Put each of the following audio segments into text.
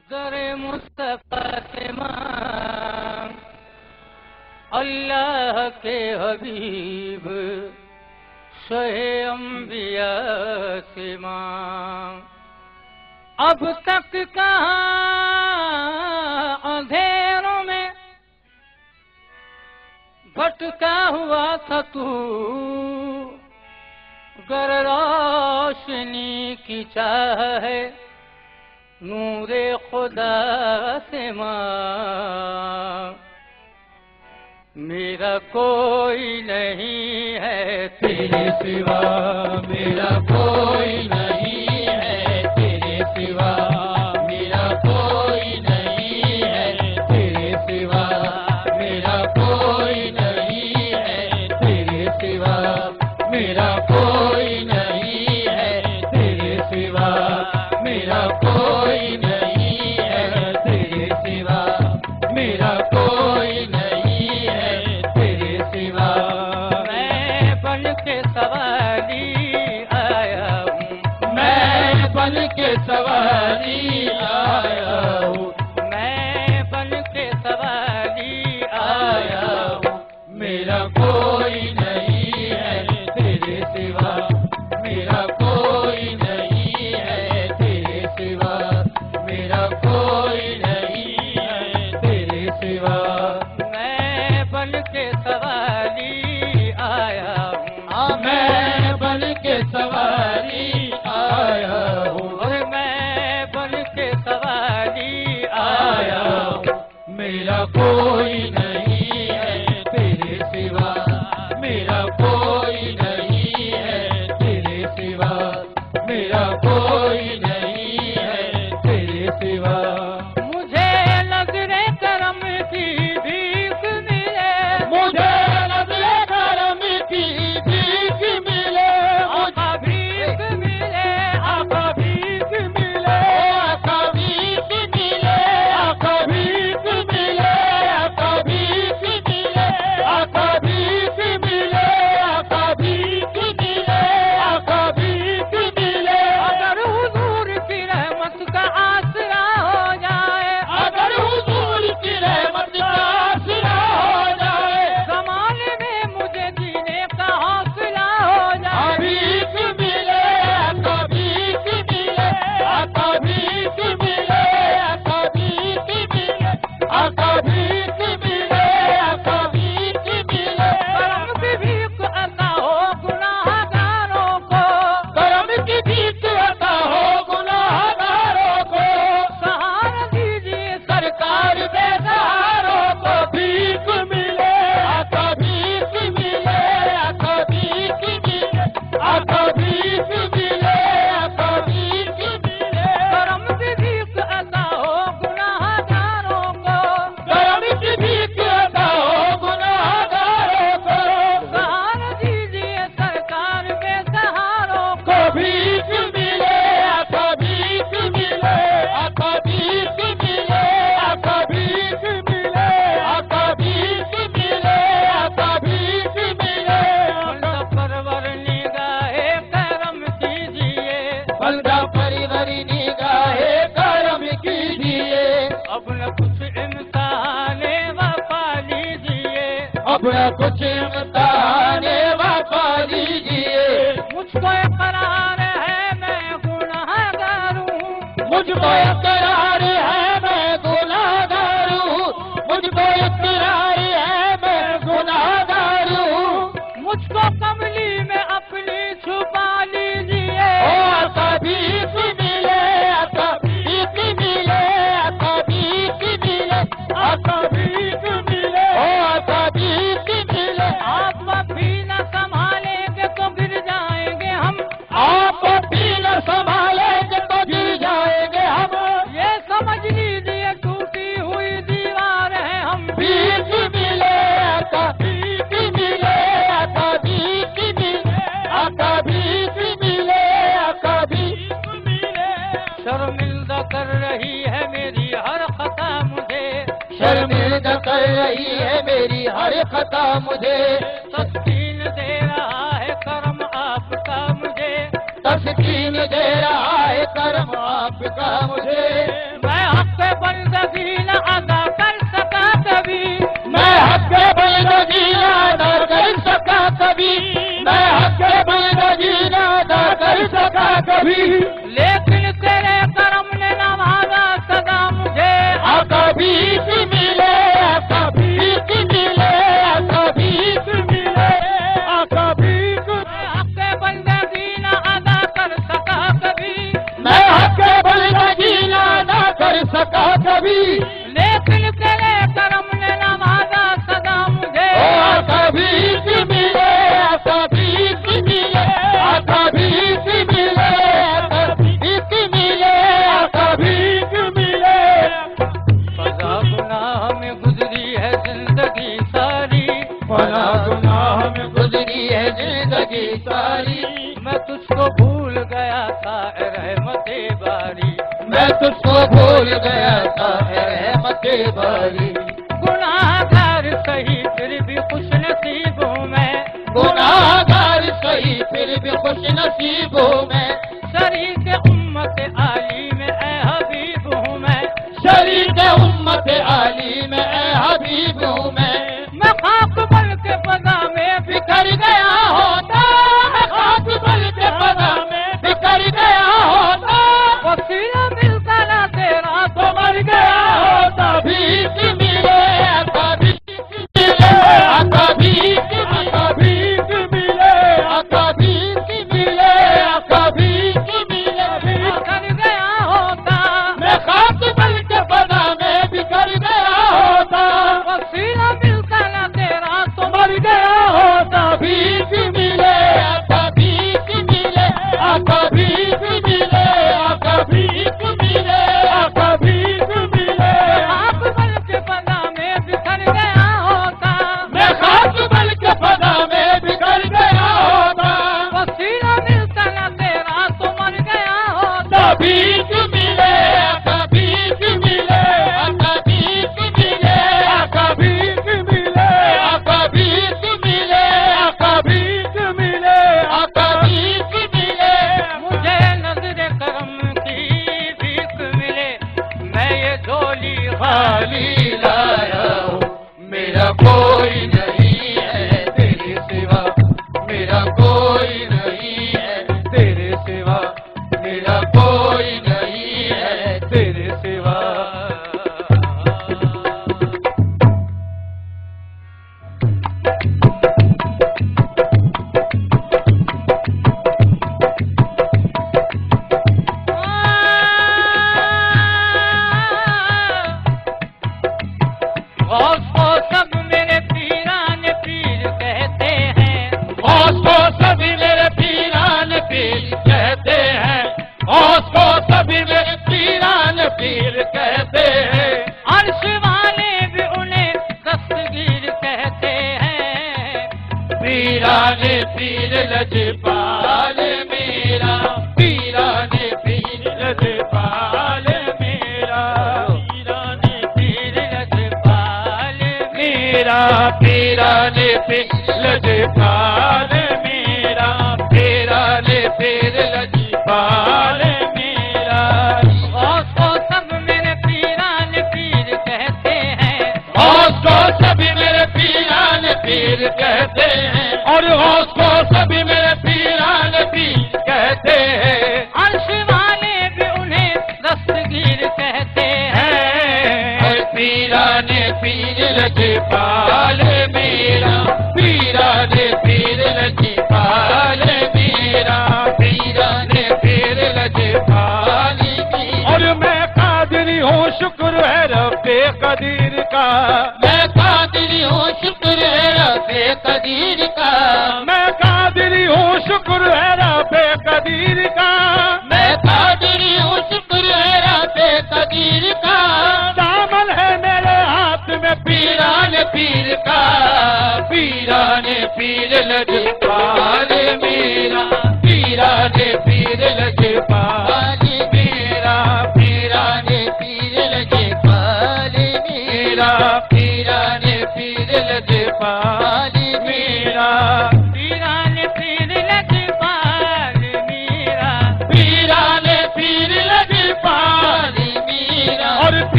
در مصطفیٰ سے مانگ اللہ کے حبیب شہ انبیاء سے مانگ اب تک کہاں اندھیروں میں بھٹکا ہوا تھا تو گر روشنی کی چاہ ہے نور خدا سے مانگ میرا کوئی نہیں ہے تیرے سوا میرا کوئی نہیں ہے تیرے سوا میرا کوئی نہیں ہے تیرے سوا میرا کوئی نہیں ہے تیرے سوا میرا کوئی نہیں ہے تیرے سوا میرا کوئی نہیں ہے تیرے سوا میرا کوئی نہیں ہے تیرے سوا میں بن کے سواری آیا ہوں میں بن کے سواری آیا ہوں میں بن کے سواری آیا ہوں میرا کوئی نہیں ہے تیرے سوا میرا کوئی نہیں ہے تیرے سوا میرا کوئی نہیں ہے تیرے سوا میں بن کے سواری آیا ہوں میں بن کے سواری آیا ہوں اور میں بن کے سواری آیا ہوں میرا کوئی نہیں ہے تیرے سوا میرا کوئی نہیں ہے تیرے سوا میرا کوئی نہیں ہے تیرے سوا مجھے نظرِ کرم کی بھیک ملے مجھے نظرِ کرم کی بھیک ملے آقا بھیک ملے آقا بھیک ملے آقا بھیک ملے آقا بھیک ملے آقا بھیک ملے آقا بھیک ملے آقا بھیک ملے آقا بھیک ملے اگر حضور کی رحمت کا آسرا ہو جائے اگر حضور کی رحمت کا آسرا ہو جائے زمانے میں مجھے جینے کا حوصلہ ہو جائے بھیک ملے آقا بھیک ملے آقا بھیک ملے آقا بھیک ملے آقا بھیک ملے آقا بھیک ملے کرم کی بھیک عطا ہو گناہگاروں کو کرم کی بھیک عطا ہو گناہگاروں کو سہارا دیجیے سرکار بے سہاروں کو بھیک ملے آقا بھیک ملے آقا بھیک ملے آقا بھیک ملے آقا بھیک ملے کرم کی بھیک عطا ہو گناہگاروں کو کرم کی بھیک عطا ہو گناہگاروں کو سہارا دیجیے سرکار بے سہاروں کو بھیک ملے آقا بھیک ملے آقا بھیک ملے آقا بھیک ملے آقا بھیک ملے آقا بھیک ملے بندہ پرور نگاہ کرم کیجیے بندہ پرور نگاہ کرم کیجیے اب نہ کچھ امتحان وفا لیجیے اب نہ کچھ امتحان وفا لیجیے مجھ کو اقرار ہے میں گناہگار ہوں مجھ کو اقرار ہے میں گناہگار ہوں مجھ کو اقرار ہے میں گناہگار ہوں مجھ کو کملی میں اپنی چھپا لیجیے آقا بھیک ملے آقا بھیک ملے آقا بھیک ملے آقا بھیک ملے آقا بھیک ملے آپ بھی نہ سنبھالیں گے تو گر جائیں گے ہم آپ بھی نہ سنبھالیں گے تو گر جائیں گے ہم یہ سمجھ لیجیے ٹوٹی ہوئی دیوار ہے ہم بھیک ملے آقا بھیک ملے آقا بھیک ملے آقا بھیک ملے آقا بھیک ملے شرمندہ کر رہی ہے میری ہر خطا مجھے شرمندہ کر رہی ہے میری ہر خطا مجھے تسکین دے رہا ہے کرم آپ کا مجھے تسکین دے رہا ہے کرم آپ کا مجھے میں حق بندگی نہ ادا کر سکا کبھی، میں حق کے بندگی نہ ادا کر سکا کبھی، میں حق کے بندگی نہ ادا کر سکا کبھی، لیکن تیرے کرم نے نوازا سدا مجھے، آقا بھیک ملے، آقا بھیک ملے، آقا بھیک ملے، آقا بھیک، میں حق بندگی نہ ادا کر سکا کبھی، میں حق کے بندگی نہ ادا کر سکا کبھی، لیکن تیرے کرم نے نوازا سدا مجھے، آقا بھیک ملے، آقا بھیک ملے، آقا بھیک ملے، آقا بھیک ملے، آقا بھیک ملے، فضا گناہ میں گزری ہے زندگی ساری، فنا گناہ میں گزری ہے زندگی ساری، میں تجھ کو بھول گیا تھا اے رحمت باری، میں تجھ کو بھول گیا تھا اے رحمت باری، گناہ گار صحیح پھر بھی خوش نصیب ہوں میں، گناہ گار صحیح پھر بھی خوش نصیب ہوں میں، شریک امت عالی میں اے حبیب ہوں میں، شریک امت عالی میں اے حبیب ہوں میں خاک بل کے فضا میں بکھر گیا ہوتا، میں خاک بل کے فضا میں بکھر گیا ہوتا، وسیلہ ملتا نہ تیرا تو مر گیا ہوتا، بھیک ملے، آقا بھیک ملے، آقا بھیک، آقا بھیک ملے، آقا بھیک ملے، آقا بھیک ملے، بکھر گیا ہوتا، میں خاک بل کے فضا میں بکھر گیا ہوتا، وسیلہ ملتا نہ تیرا تو مر گیا ہوتا، بھیک ملے، آقا بھیک ملے، آقا بھیک ملے، آقا بھیک ملے، آقا بھیک ملے، خاک بل کے فضا میں بکھر گیا ہوتا، میں خاک بل کے فضا میں بکھر گیا ہوتا، وسیلہ ملتا نہ تیرا تو مر گیا ہوتا، بھیک ملے، آقا بھیک ملے، آقا بھیک ملے، آقا بھیک ملے، آقا بھیک ملے، آقا بھیک ملے، آقا بھیک ملے، مجھے نظر کرم کی بھیک ملے، میں یہ جھولی خالی لایا ہوں، میرا کوئی نہیں ہے تیرے سوا، میرا کوئی نہیں ہے تیرے سوا، میرا کوئی نہیں ہے تیرے سوا، غوث کو سب میرے پیران پیر کہتے ہیں، غوث کو سبھی میرے پیران پیر کہتے ہیں، غوث کو سبھی میرے پیران پیر کہتے ہیں، عرش والے بھی انہیں دستگیر کہتے ہیں، پیران پیر لجپال میرا، پیران پیر لجپال میرا، پیران پیر لجپال میرا، پیران پیر لجپال میرا، پیران پیر لجپال میرا، غوث کو سب میرے پیران پیر کہتے ہیں، غوث کو سبھی میرے پیران پیر کہتے ہیں، اور غوث کو سبھی میرے پیران پیر کہتے ہیں، عرش والے بھی انہیں دستگیر کہتے ہیں، اے پیران پیر لجپال میرا، پیران پیر لجپال میرا، پیران پیر لجپال میرا، اور میں قادری ہوں، شکر ہے رب قدیر کا، میں قادری ہوں، شکر ہے رب قدیر کا، میں قادری ہوں، شکر ہے رب قدیر کا، میں قادری ہوں، شکر ہے رب قدیر کا، دامن ہے میرے ہاتھ میں پیران پیر کا، پیران پیر لجپال میرا، پیران پیر لجپال میرا، پیران پیر لجپال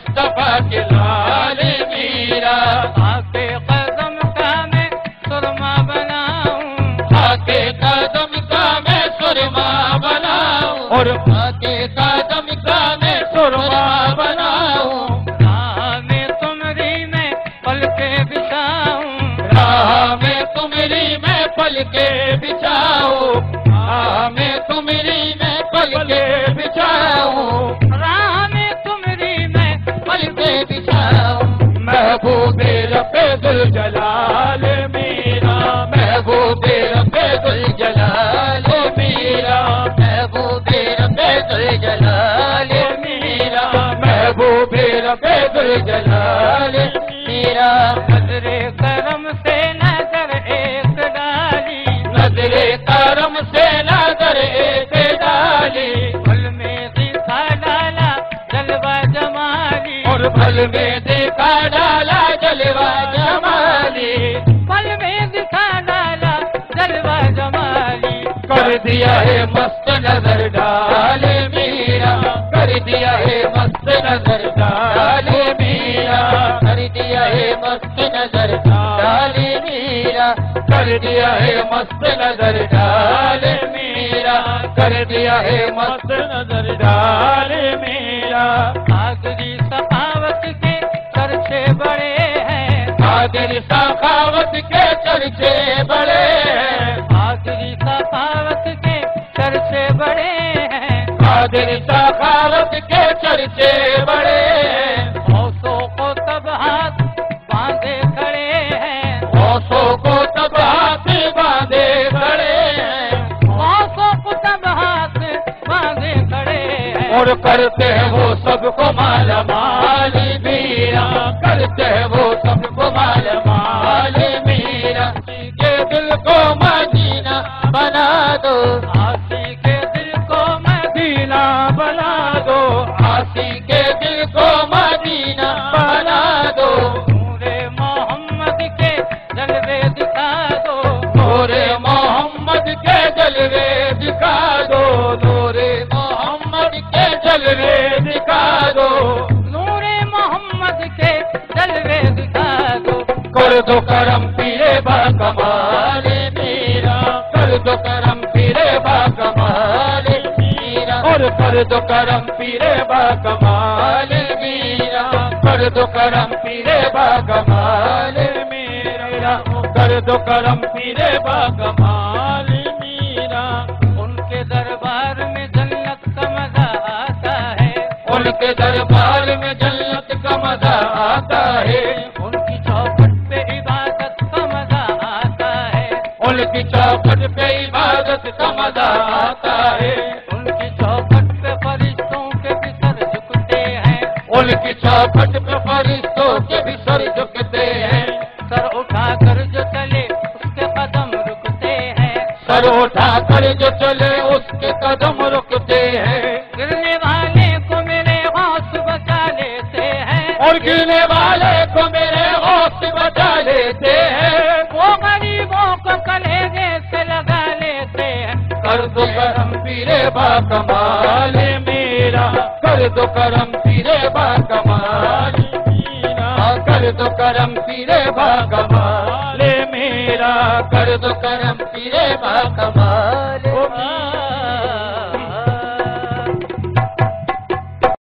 مصطفیٰ کے لال میرا آکے قدم کا میں سرما بناؤں آکے قدم کا میں سرما بناؤں اور آکے قدم کا میں سرما بناؤں راہ میں تمری میں پل کے بچھاؤں راہ میں تمری میں پل کے بچھاؤں راہ میں تمری میں پل کے بچھاؤں راہ میں تمری میں پل کے بچھاؤں محبوب رب ذوالجلال میرا محبوب رب ذوالجلال میرا محبوب رب ذوالجلال میرا محبوب رب ذوالجلال میرا نظر کرم سے نظر ایک ڈالی نظر کرم سے نظر ایک ڈالی پل میں دکھا ڈالا جلوہ جمالی اور پھل میں دیکھا ڈالا جلوہ جمالی پل میں دکھا ڈالا جلوہ جمالی کر دیا ہے مست نظر ڈال میرا کر دیا ہے مست نظر ڈال میرا کر دیا ہے مست نظر ڈال میرا کر دیا ہے مست نظر ڈال میرا کر دیا ہے مست نظر ڈال میرا آخری سخاوت کے چرچے بڑے ہیں قادر سخاوت کے چرچے بڑے ہیں آخری سخاوت کے چرچے بڑے ہیں قادر سخاوت کے چرچے بڑے ہیں غوثوں کو تب ہاتھ باندھے کھڑے ہیں غوثوں کو تب ہاتھ باندھے کھڑے ہیں غوثوں کو تب ہاتھ باندھے کھڑے ہیں اور کرتے ہیں وہ سب کو مالا مال میرا کرتے ہیں وہ سب کو مالا مال میرا کے دل کو مدینہ بنا دو آسی کے دل کو مدینہ بنا دو آسی کے دل کو مدینہ بنا دو نور محمد کے جلوے دکھا دو نور محمد کے جلوے دکھا دو نور محمد کے جلوے دکھا دو نور محمد کے جلوے دکھا دو کر دو کرم پیرے با کمال میرا کر دو کرم پیرے با کمال میرا اور کر دو کرم پیرے با کمال میرا کر دو کرم پیرے با کمال میرا کر دو کرم پیرے با کمال میرا ان کے دربار میں جنت کا مزہ آتا ہے ان کے دربار میں جنت کا مزہ آتا ہے ان کی چوکھٹ پہ عبادت کا مزہ آتا ہے ان کی چوکھٹ پہ عبادت کا مزہ آتا ہے ان کی چوکھٹ پہ فرشتوں کے بھی سر جھکتے ہیں ان کی چوکھٹ پہ فرشتوں کے بھی سر جھکتے ہیں سر اٹھا کر جو چلے اس کے قدم رکتے ہیں سر اٹھا کر جو چلے اس کے قدم رکتے ہیں گرنے والے کو میرے غوث بچا لیتے ہیں اور گرنے والے کو میرے غوث بچا لیتے ہیں وہ غریبوں کو کلیجے سے لگا لیتے ہیں کر دو کرم پیرے با کمال میرا کر دو کرم پیرے با کمال میرا کر دو کرم پیرے با کمال میرا کر دو کرم پیرے با کمال میرا